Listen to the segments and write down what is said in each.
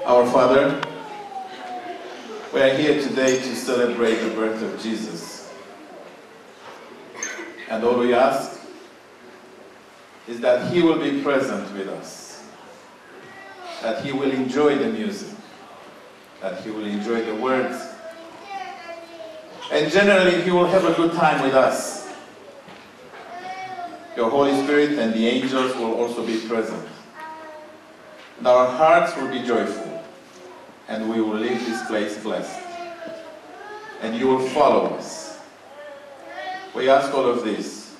Our Father, we are here today to celebrate the birth of Jesus. And all we ask is that He will be present with us, that He will enjoy the music, that He will enjoy the words, and generally He will have a good time with us. Your Holy Spirit and the angels will also be present. And our hearts will be joyful, and we will leave this place blessed. And you will follow us. We ask all of this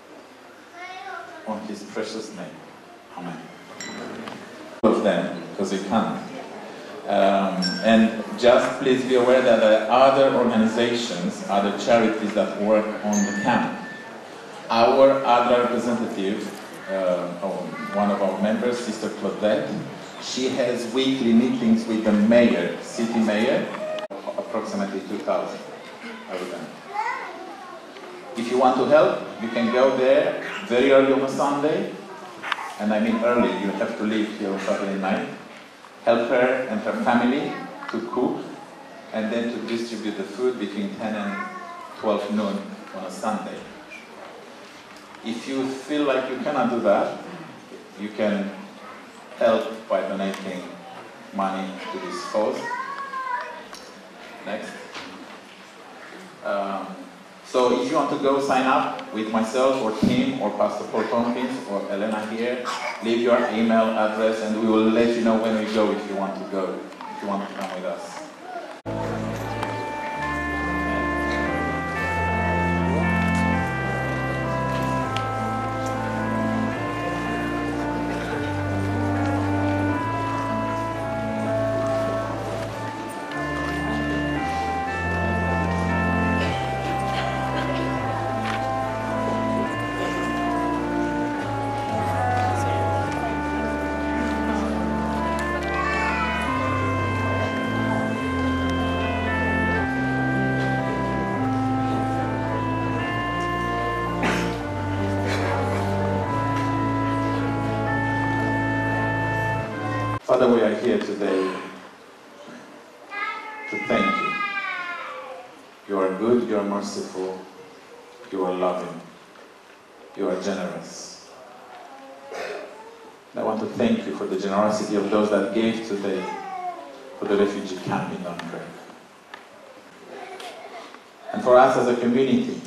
on His precious name. Amen. All of them, because we can't. And just please be aware that there are other organizations, other charities that work on the camp. Our other representative, one of our members, Sister Claudette, she has weekly meetings with the mayor, city mayor, approximately 2,000 every time. If you want to help, you can go there very early on a Sunday, and I mean early, you have to leave here on Saturday night, help her and her family to cook, and then to distribute the food between 10 and 12 noon on a Sunday. If you feel like you cannot do that, you can help by donating money to this cause. Next. So if you want to go sign up with myself or Tim or Pastor Pr Tompkins or Elena here, leave your email address and we will let you know when we go if you want to go, if you want to come with us. Father, we are here today to thank you. You are good, you are merciful, you are loving, you are generous. And I want to thank you for the generosity of those that gave today for the refugee camp in Dunkirk. And for us as a community,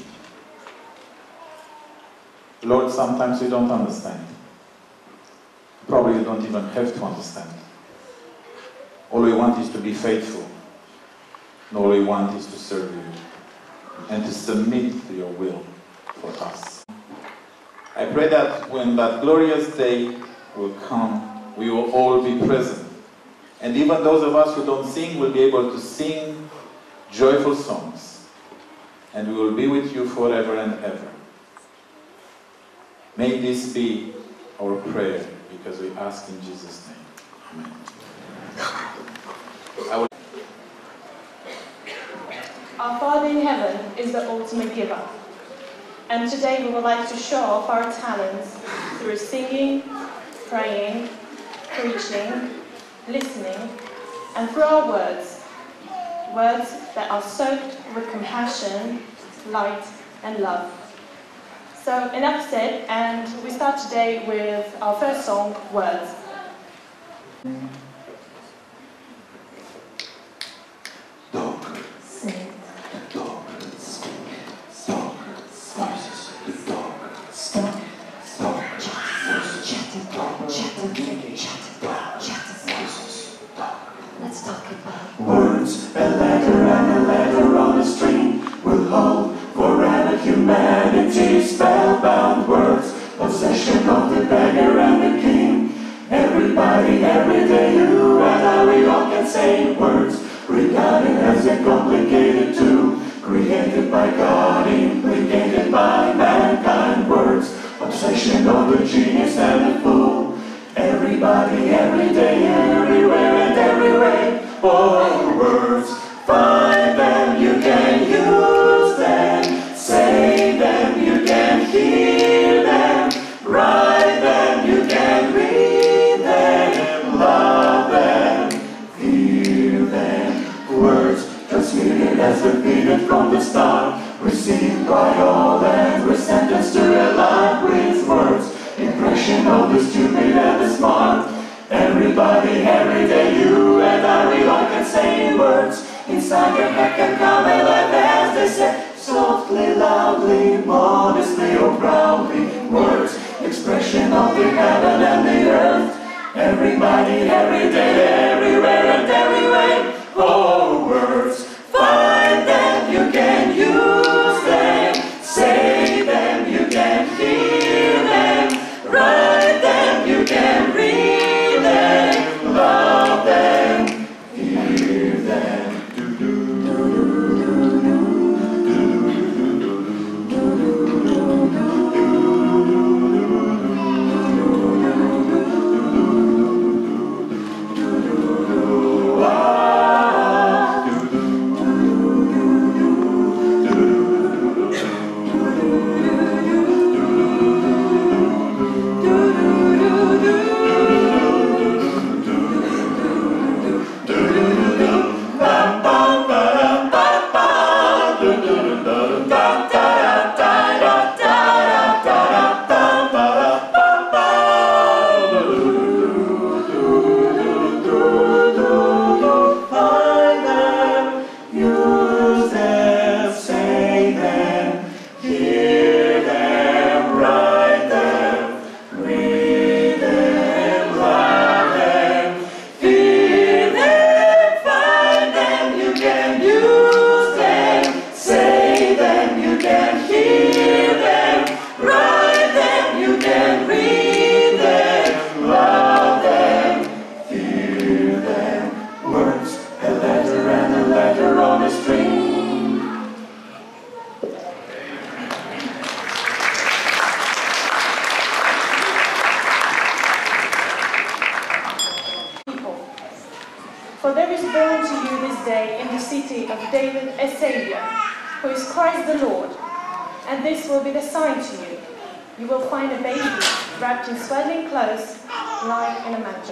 Lord, sometimes we don't understand. Probably you don't even have to understand. All we want is to be faithful. And all we want is to serve you and to submit to your will for us. I pray that when that glorious day will come, we will all be present. And even those of us who don't sing will be able to sing joyful songs. And we will be with you forever and ever. May this be our prayer, because we ask in Jesus' name. Amen. Our Father in heaven is the ultimate giver. And today we would like to show off our talents through singing, praying, preaching, listening, and through our words. Words that are soaked with compassion, light, and love. So enough said, and we start today with our first song, Words. Dog, sing. Dog, speak. Dog, voices. The dog, stop. Dog, chatting. Dog, chatting. Voices. Dog. Let's talk about words. A letter on a string will hold forever humanity. Spellbound words, possession of the beggar and the king. Everybody, every day, you and I, we all can say words. Regarded as a complicated tool, created by God, implicated by mankind. Words, obsession of the genius and the fool. Everybody, every day, everywhere and every way. Oh, words, find them, you can use them. Say them, you can hear them. Write them, you can read them. Love them, Everybody, every day, you and I, we all can say words inside your head can come alive as they say, softly, loudly, modestly or proudly. Words, expression of the heaven and the earth. Everybody, every day, everywhere and every way. Oh, words, find them, you can use them. Say them, you can hear them. Write them, you can read them. Love them, hear them. For there is born to you this day in the city of David a Saviour, who is Christ the Lord. And this will be the sign to you. You will find a baby wrapped in swaddling clothes, lying in a manger.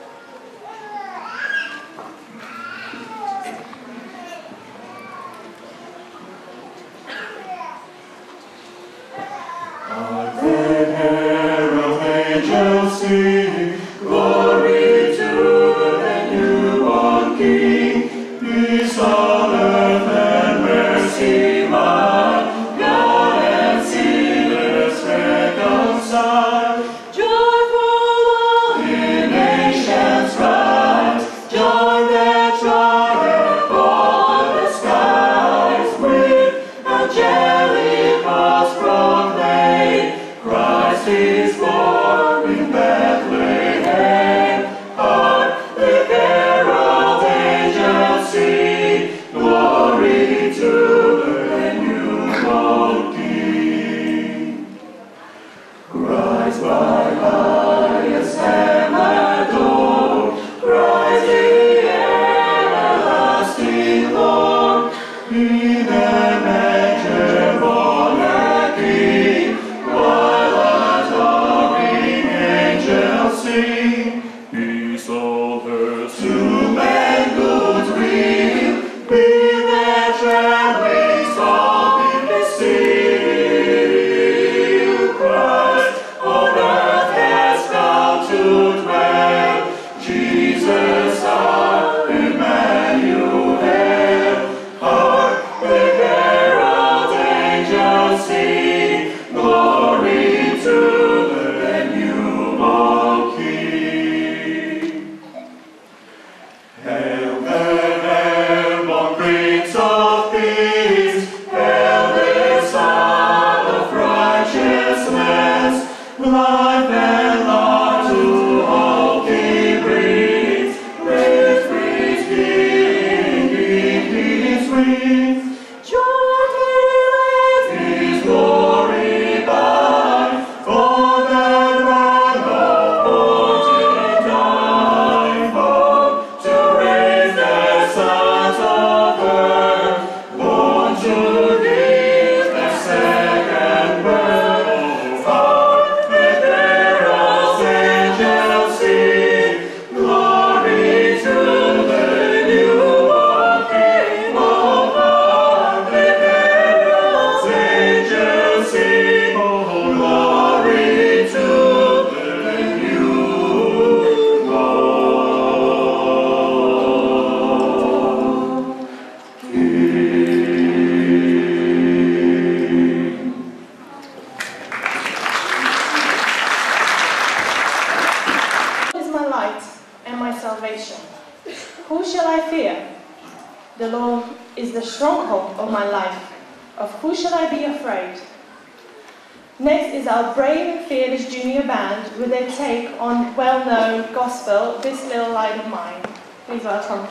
The herald angels sing, glory to the newborn King. Peace on earth and mercy mild, God and sinners reconciled. Joyful in nations rise, join their triumph o'er the skies. With angelic hosts proclaim, Christ is born in Bethlehem. Hark, the herald angels sing, glory to the newborn King. Christ by highest heaven adored, Christ the everlasting Lord. In a manger born a King, while adoring angels sing, peace all earth to men goodwill, with their travelings all be still. Christ on earth has come to dwell, Jesus our Emmanuel. Hark, the herald angels sing, glory to the newborn King. salvation. Who shall I fear? The Lord is the stronghold of my life. Of who shall I be afraid? Next is our brave and fearless junior band with their take on well-known gospel, This Little Light of Mine. Please welcome.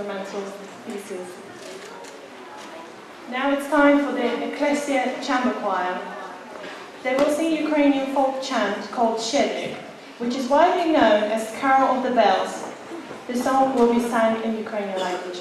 instrumental pieces. Now it's time for the Ecclesia Chamber Choir. They will sing Ukrainian folk chant called Shednik, which is widely known as Carol of the Bells. The song will be sung in Ukrainian language.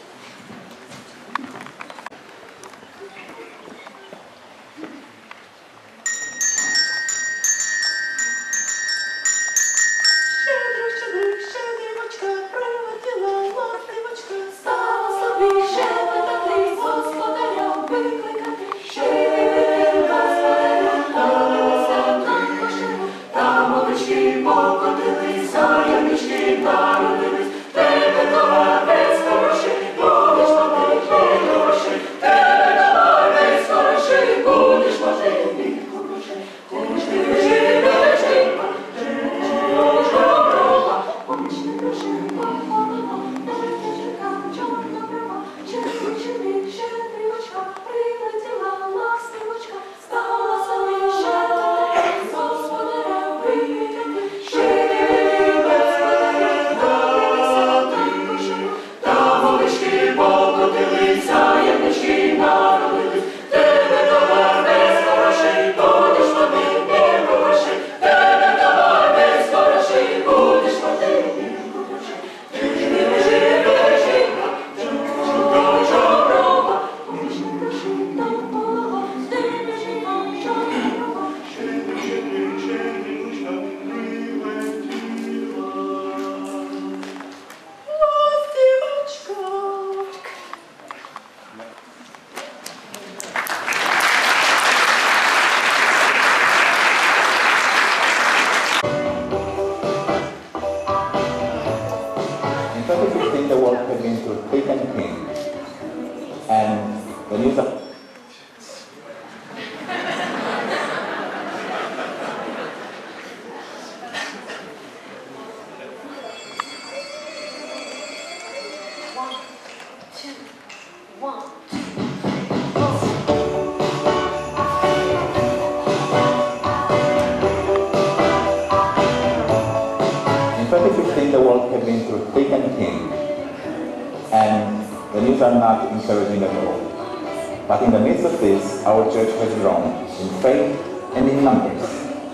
Are not encouraging at all. But in the midst of this, our church has grown in faith and in numbers.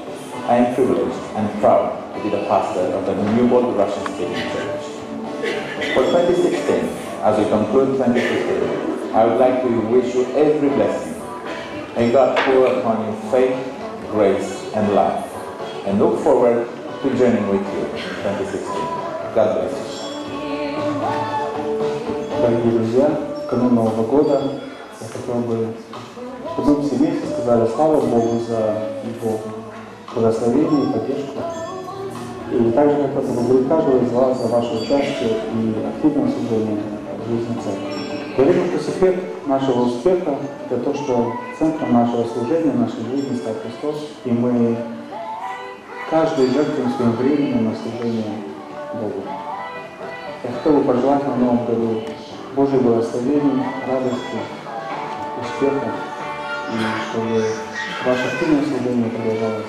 I am privileged and proud to be the pastor of the Newbold Russian-speaking church. For 2016, as we conclude 2015, I would like to wish you every blessing. May God pour upon you faith, grace, and love, and look forward to journeying with you in 2016. God bless you. Дорогие друзья, в канун Нового года я хотел бы, чтобы мы все вместе сказали слава Богу за Его благословение и поддержку. И также я хотел бы поблагодарить каждого из вас за ваше участие и активное служение в жизни церкви. Я верю, что секрет нашего успеха – это то, что центром нашего служения, нашей жизни стал Христос, и мы каждый жертвуем своим временем на служение Богу. Я хотел бы пожелать на Новом году Божьего благословения, радости, успеха, и чтобы ваше активное служение продолжалось.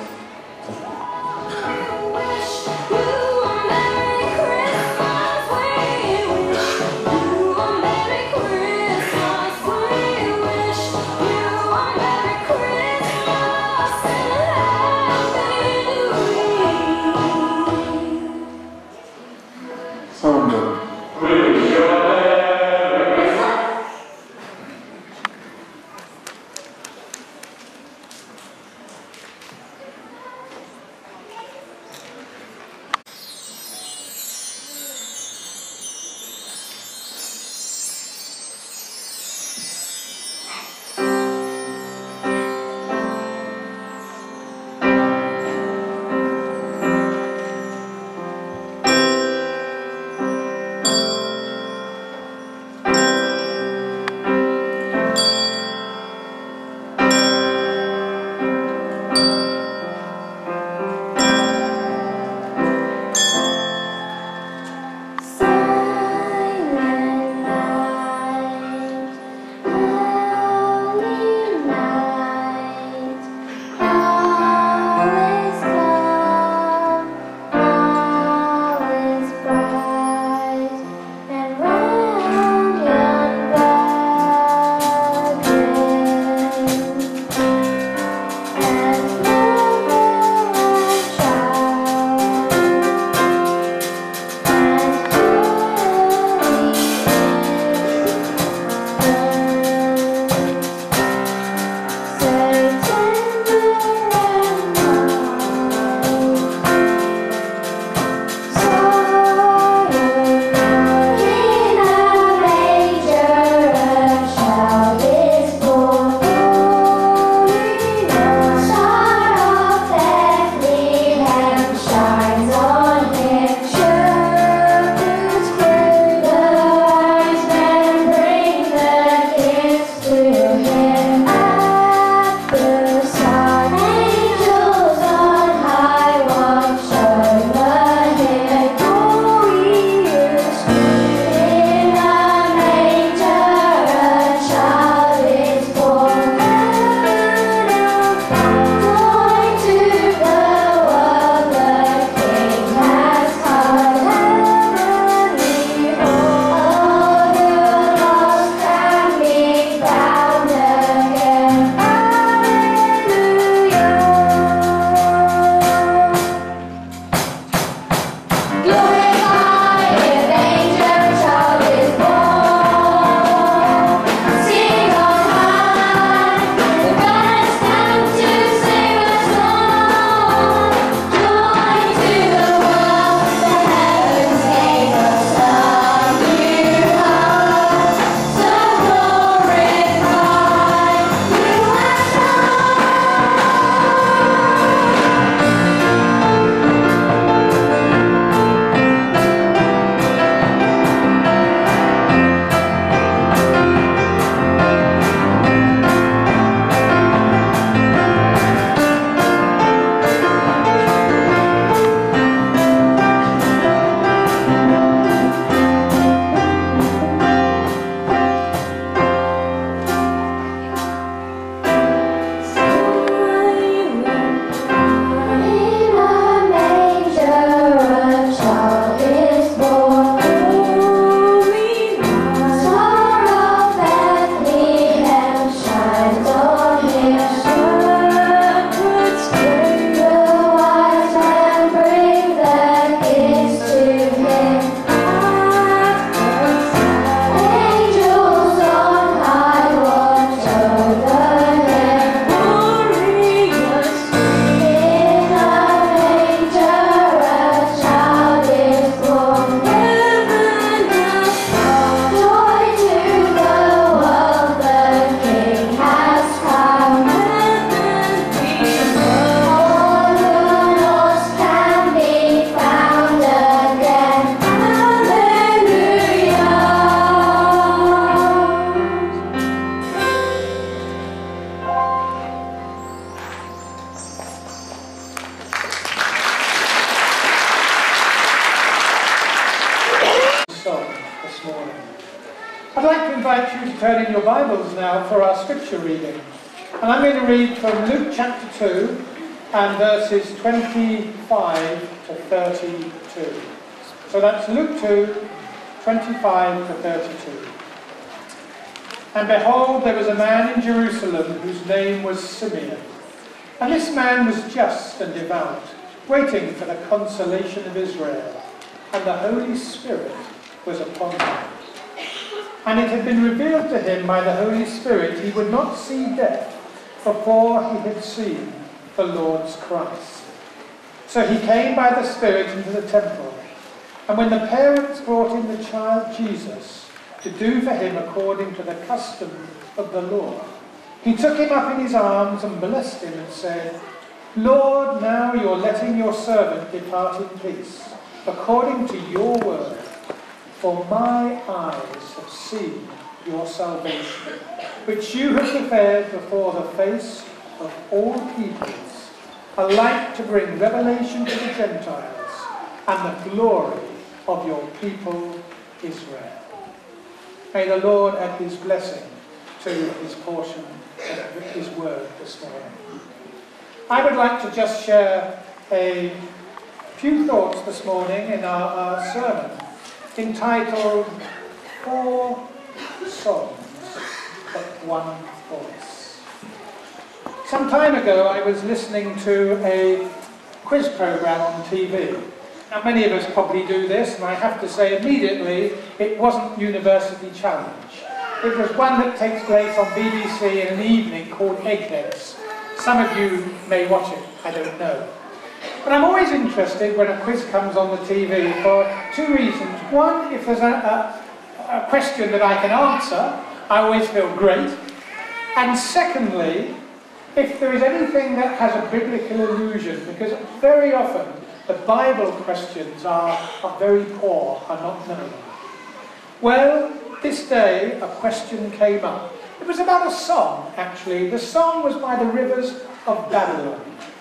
morning. I'd like to invite you to turn in your Bibles now for our scripture reading. And I'm going to read from Luke chapter 2 and verses 25 to 32. So that's Luke 2, 25 to 32. And behold, there was a man in Jerusalem whose name was Simeon. And this man was just and devout, waiting for the consolation of Israel. And the Holy Spirit was upon him. And it had been revealed to him by the Holy Spirit he would not see death before he had seen the Lord's Christ. So he came by the Spirit into the temple. And when the parents brought in the child Jesus to do for him according to the custom of the law, he took him up in his arms and blessed him and said, Lord, now you're letting your servant depart in peace, according to your word. For my eyes have seen your salvation, which you have prepared before the face of all peoples, a light to bring revelation to the Gentiles, and the glory of your people Israel. May the Lord add his blessing to his portion of his word this morning. I would like to just share a few thoughts this morning in our sermon, entitled 4 Songs but One Voice. Some time ago I was listening to a quiz program on TV. Now many of us probably do this, and I have to say immediately it wasn't University Challenge. It was one that takes place on BBC in an evening called Eggheads. Some of you may watch it, I don't know. But I'm always interested when a quiz comes on the TV for 2 reasons. One, if there's a question that I can answer, I always feel great. And secondly, if there is anything that has a biblical allusion, because very often the Bible questions are very poor, are not known. Well, this day a question came up. It was about a song, actually. The song was by the Rivers of Babylon,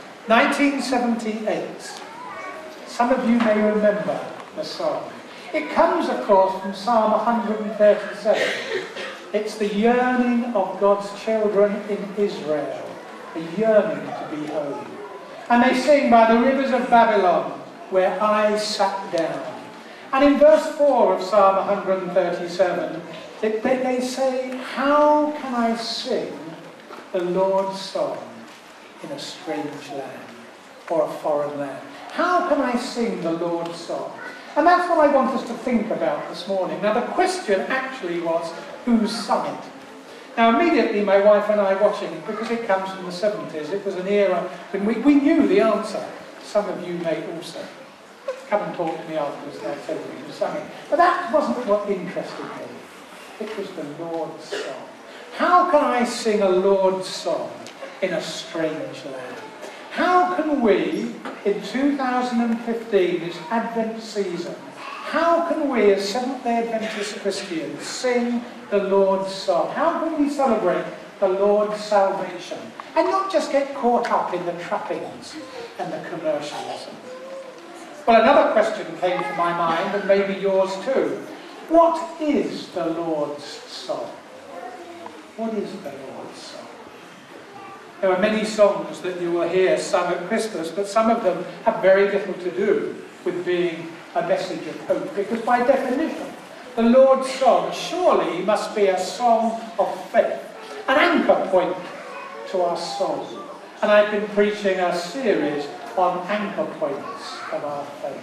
1978. Some of you may remember the song. It comes, of course, from Psalm 137. It's the yearning of God's children in Israel, a yearning to be home. And they sing, by the rivers of Babylon, where I sat down. And in verse 4 of Psalm 137, they say, how can I sing the Lord's song in a strange land or a foreign land? How can I sing the Lord's song? And that's what I want us to think about this morning. Now the question actually was, who sung it? Now immediately my wife and I watching it, because it comes from the 70s, it was an era when we knew the answer. Some of you may also. Come and talk to me afterwards and I'll tell you who sang it. But that wasn't what interested me. It was the Lord's song. How can I sing a Lord's song in a strange land? How can we, in 2015, this Advent season, how can we as Seventh-day Adventist Christians sing the Lord's song? How can we celebrate the Lord's salvation and not just get caught up in the trappings and the commercialism? Well, another question came to my mind, and maybe yours too. What is the Lord's song? What is the Lord's song? There are many songs that you will hear sung at Christmas, but some of them have very little to do with being a message of hope, because by definition, the Lord's song surely must be a song of faith, an anchor point to our soul. And I've been preaching a series on anchor points of our faith.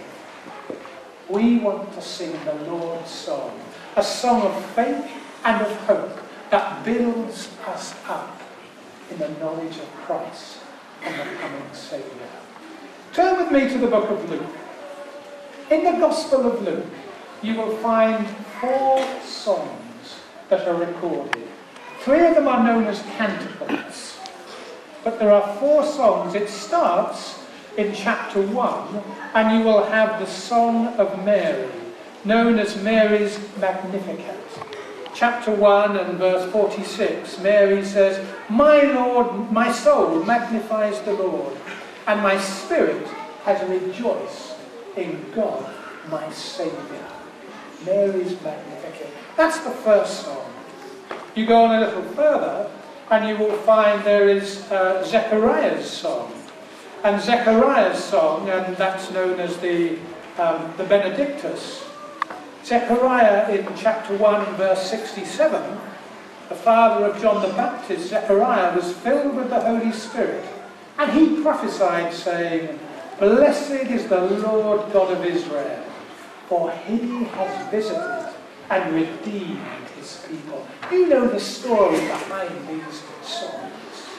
We want to sing the Lord's song, a song of faith and of hope that builds us up in the knowledge of Christ and the coming Saviour. Turn with me to the book of Luke. In the Gospel of Luke, you will find 4 songs that are recorded. 3 of them are known as canticles, but there are 4 songs. It starts in chapter 1, and you will have the Song of Mary, known as Mary's Magnificat. Chapter 1 and verse 46, Mary says, my Lord, my soul magnifies the Lord, and my spirit has rejoiced in God, my Saviour. Mary's Magnificat. That's the first song. You go on a little further, and you will find there is Zechariah's song. And Zechariah's song, and that's known as the Benedictus. Zechariah in chapter 1, verse 67, the father of John the Baptist, Zechariah, was filled with the Holy Spirit, and he prophesied, saying, "Blessed is the Lord God of Israel, for he has visited and redeemed his people." You know the story behind these songs.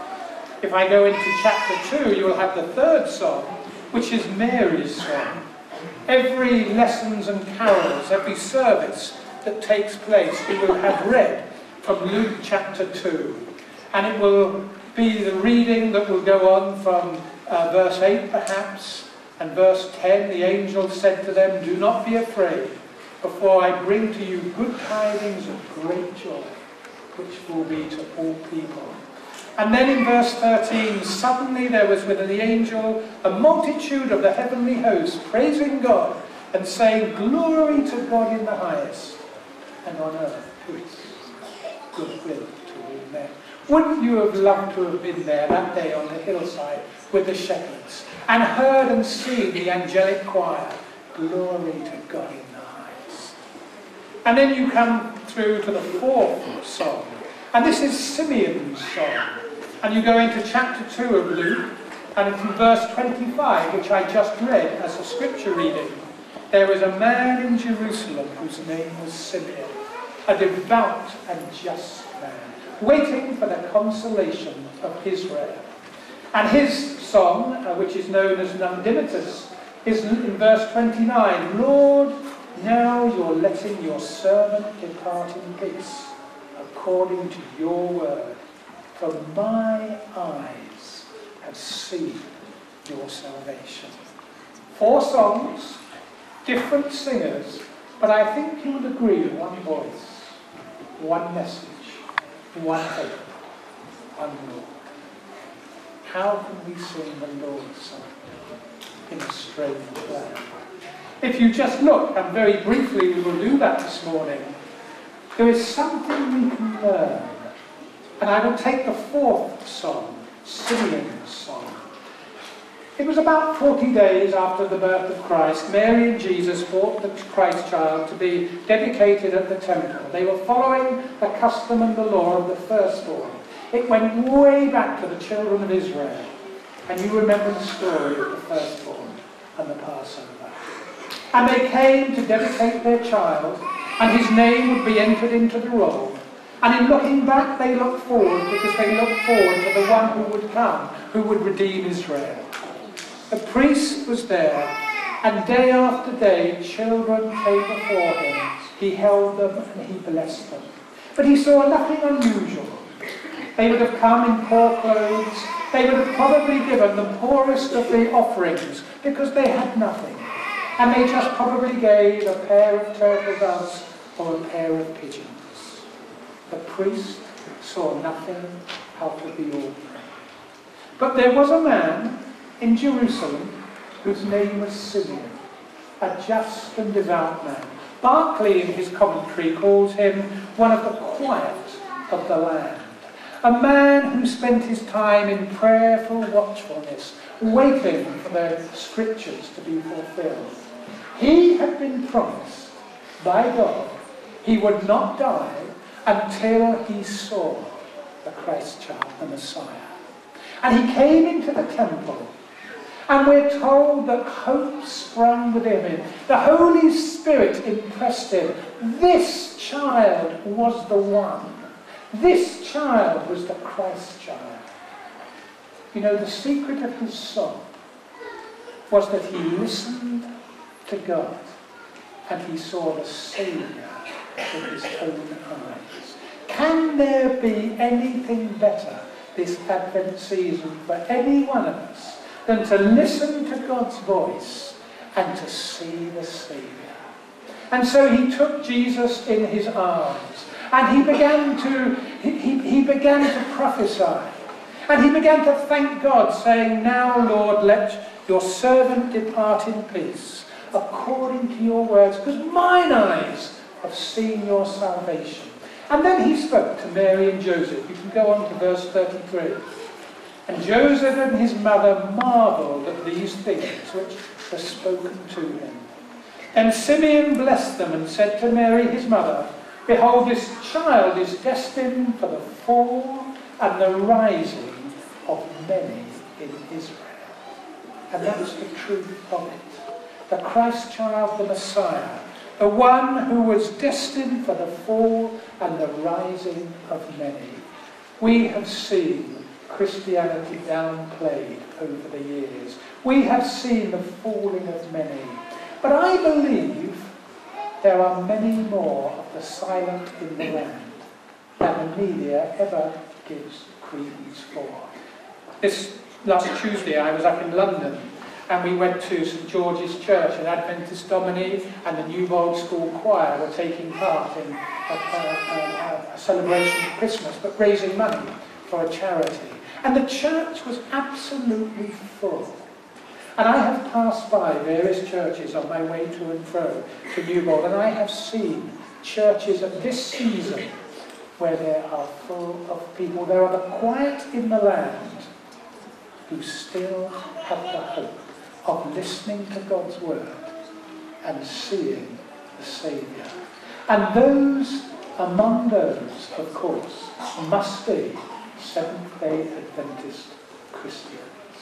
If I go into chapter 2, you will have the third song, which is Mary's song. Every lessons and carols, every service that takes place, you will have read from Luke chapter 2. And it will be the reading that will go on from verse 8 perhaps, and verse 10, the angel said to them, "Do not be afraid, before I bring to you good tidings of great joy, which will be to all people." And then in verse 13, suddenly there was with the angel a multitude of the heavenly hosts praising God and saying, "Glory to God in the highest, and on earth peace, goodwill to all men." Wouldn't you have loved to have been there that day on the hillside with the shepherds and heard and seen the angelic choir, "Glory to God in the highest"? And then you come through to the fourth song, and this is Simeon's song. And you go into chapter 2 of Luke, and from verse 25, which I just read as a scripture reading, there was a man in Jerusalem whose name was Simeon, a devout and just man, waiting for the consolation of Israel. And his song, which is known as Nundinitus, is in verse 29, "Lord, now you're letting your servant depart in peace, according to your word. For my eyes have seen your salvation." 4 songs, different singers, but I think you would agree, one voice, one message, one hope, one Lord. How can we sing the Lord's song in a strange land? If you just look, and very briefly we will do that this morning, there is something we can learn. And I will take the 4th song, Simeon's song. It was about 40 days after the birth of Christ. Mary and Jesus brought the Christ child to be dedicated at the temple. They were following the custom and the law of the firstborn. It went way back to the children of Israel. And you remember the story of the firstborn and the Passover. And they came to dedicate their child, and his name would be entered into the roll. And in looking back, they looked forward, because they looked forward to the one who would come, who would redeem Israel. The priest was there, and day after day, children came before him. He held them and he blessed them. But he saw nothing unusual. They would have come in poor clothes. They would have probably given the poorest of the offerings, because they had nothing. And they just probably gave a pair of turtle doves or a pair of pigeons. The priest saw nothing out of the ordinary. But there was a man in Jerusalem whose name was Simeon, a just and devout man. Barclay in his commentary calls him one of the quiet of the land. A man who spent his time in prayerful watchfulness, waiting for the scriptures to be fulfilled. He had been promised by God he would not die until he saw the Christ child, the Messiah. And he came into the temple, and we're told that hope sprang within him. The Holy Spirit impressed him. This child was the one. This child was the Christ child. You know, the secret of his song was that he listened to God, and he saw the Saviour with his own eyes. Can there be anything better this Advent season for any one of us than to listen to God's voice and to see the Saviour? And so he took Jesus in his arms, and he began to prophesy, and he began to thank God, saying, "Now, Lord, let your servant depart in peace, according to your words, because mine eyes of seeing your salvation. And then he spoke to Mary and Joseph. You can go on to verse 33. And Joseph and his mother marveled at these things which were spoken to him. And Simeon blessed them and said to Mary his mother, Behold, this child is destined for the fall and the rising of many in Israel. And that's the truth of it. The Christ child, the Messiah, the one who was destined for the fall and the rising of many. We have seen Christianity downplayed over the years. We have seen the falling of many. But I believe there are many more of the silent in the land than the media ever gives credence for. This last Tuesday I was up in London and we went to St George's Church, and Adventist Domini and the Newbold School Choir were taking part in a celebration of Christmas, but raising money for a charity. And the church was absolutely full. And I have passed by various churches on my way to and fro to Newbold, and I have seen churches at this season where they are full of people. There are the quiet in the land who still have the hope of listening to God's word and seeing the Saviour. And those, among those, of course, must be Seventh-day Adventist Christians.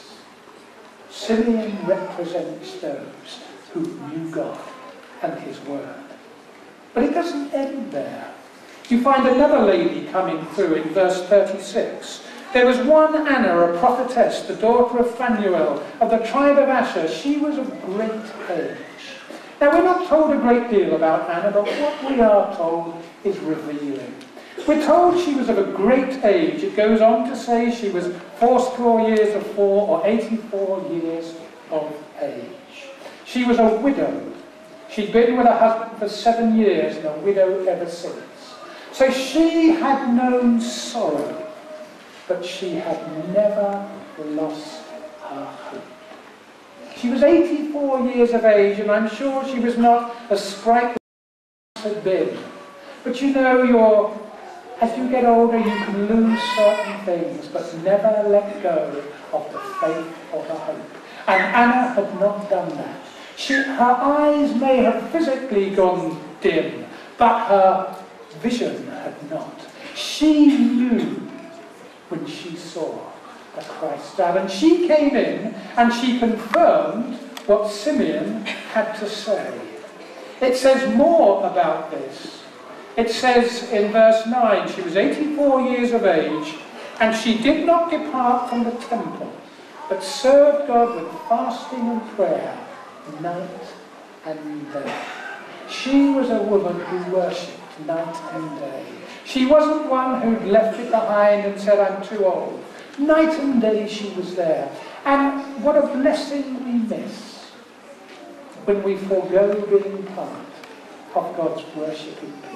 Simeon represents those who knew God and his word. But it doesn't end there. You find another lady coming through in verse 36. There was one Anna, a prophetess, the daughter of Phanuel, of the tribe of Asher. She was of great age. Now, we're not told a great deal about Anna, but what we are told is revealing. We're told she was of a great age. It goes on to say she was 84 years of 4 or 84 years of age. She was a widow. She'd been with her husband for 7 years and a widow ever since. So she had known sorrow, but she had never lost her hope. She was 84 years of age, and I'm sure she was not as sprightly as she had been. But you know, as you get older, you can lose certain things, but never let go of the faith or the hope. And Anna had not done that. Her eyes may have physically gone dim, but her vision had not. She knew when she saw the Christ child. And she came in and she confirmed what Simeon had to say. It says more about this. It says in verse 9, she was 84 years of age, and she did not depart from the temple, but served God with fasting and prayer night and day. She was a woman who worshipped night and day. She wasn't one who'd left it behind and said, I'm too old. Night and day she was there. And what a blessing we miss when we forego being part of God's worshipping people.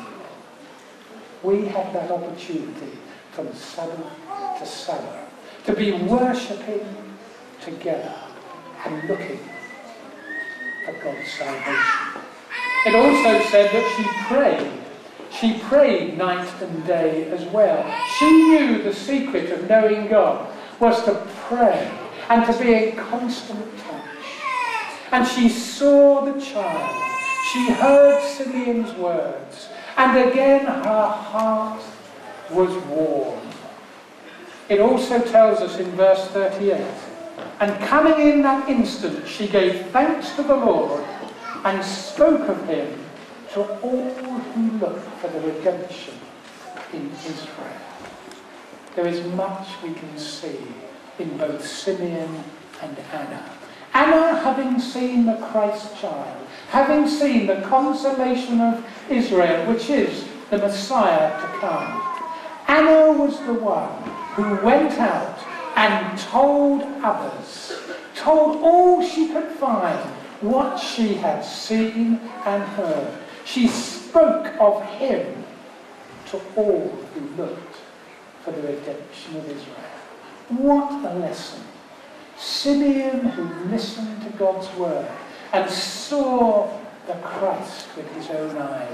We have that opportunity from Sabbath to Sabbath to be worshipping together and looking for God's salvation. It also said that she prayed. She prayed night and day as well. She knew the secret of knowing God was to pray and to be in constant touch. And she saw the child. She heard Simeon's words. And again her heart was warm. It also tells us in verse 38, and coming in that instant she gave thanks to the Lord and spoke of him to all who look for the redemption in Israel. There is much we can see in both Simeon and Anna. Anna, having seen the Christ child, having seen the consolation of Israel, which is the Messiah to come, Anna was the one who went out and told others, told all she could find, what she had seen and heard. She spoke of him to all who looked for the redemption of Israel. What a lesson. Simeon, who listened to God's word and saw the Christ with his own eyes.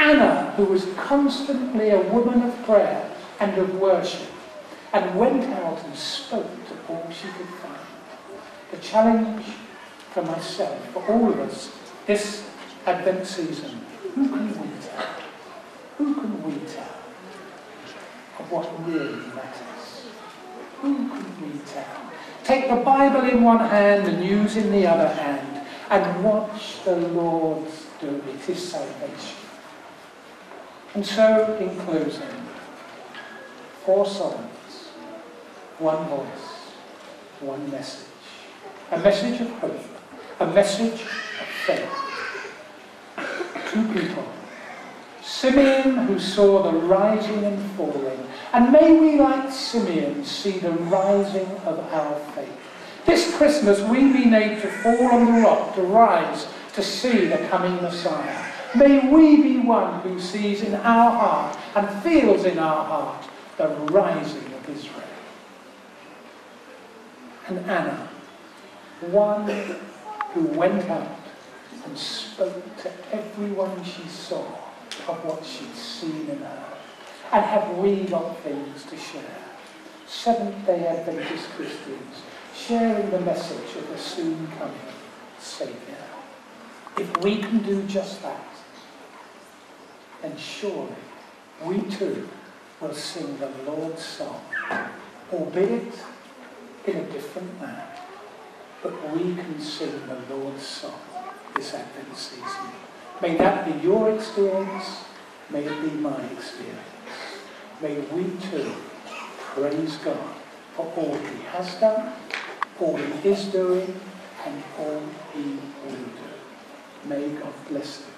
Anna, who was constantly a woman of prayer and of worship, and went out and spoke to all she could find. The challenge for myself, for all of us, this Advent season, who can we tell? Who can we tell of what really matters? Who can we tell? Take the Bible in one hand and use in the other hand, and watch the Lord do it, his salvation. And so, in closing, 4 songs, 1 voice, 1 message. A message of hope, a message of faith. 2 people. Simeon, who saw the rising and falling, and may we, like Simeon, see the rising of our faith. This Christmas we be made to fall on the rock, to rise, to see the coming Messiah. May we be one who sees in our heart and feels in our heart the rising of Israel. And Anna, one who went out and spoke to everyone she saw of what she'd seen and heard. And have we got things to share? Seventh-day Adventist Christians sharing the message of the soon coming Saviour. If we can do just that, then surely we too will sing the Lord's song, albeit in a different manner. But we can sing the Lord's song this Advent season. May that be your experience. May it be my experience. May we too praise God for all he has done, all he is doing, and all he will do. May God bless you.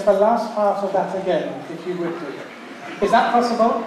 the last part of that again, if you would do. Is that possible?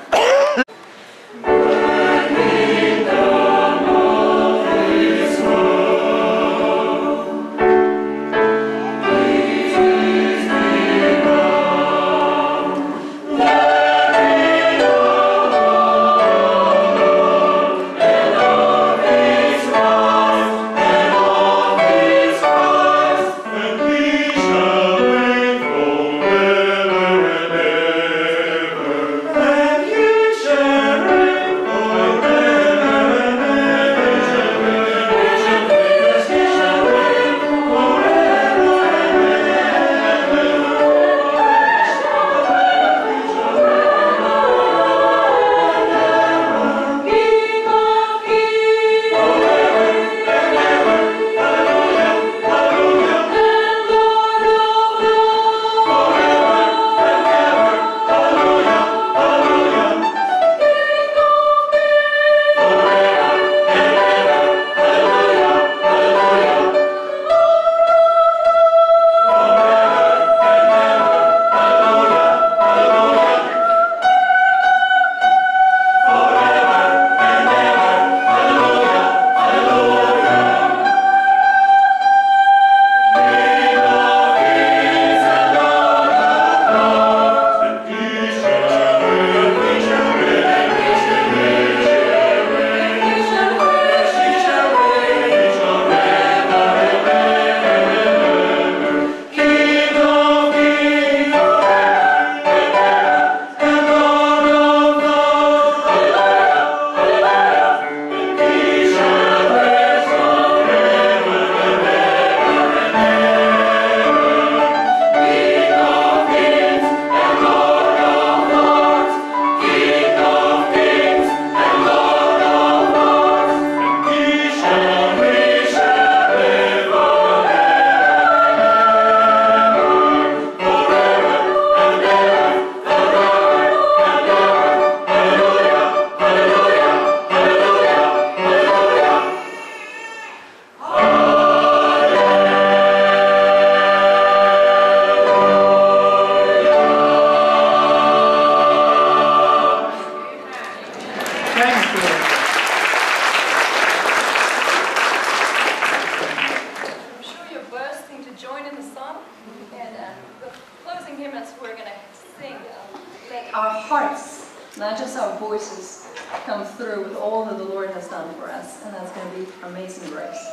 Our hearts, not just our voices, come through with all that the Lord has done for us, and that's going to be Amazing Grace.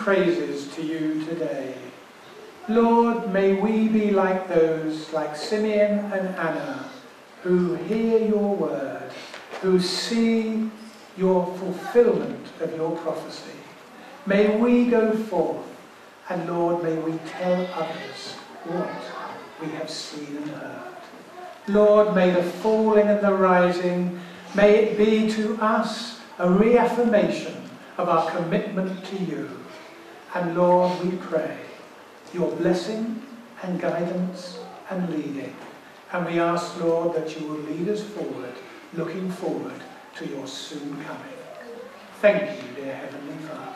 praises to you today. Lord, may we be like those, like Simeon and Anna, who hear your word, who see your fulfillment of your prophecy. May we go forth, and Lord, may we tell others what we have seen and heard. Lord, may the falling and the rising, may it be to us a reaffirmation of our commitment to you. And Lord, we pray your blessing and guidance and leading. And we ask, Lord, that you will lead us forward, looking forward to your soon coming. Thank you, dear Heavenly Father.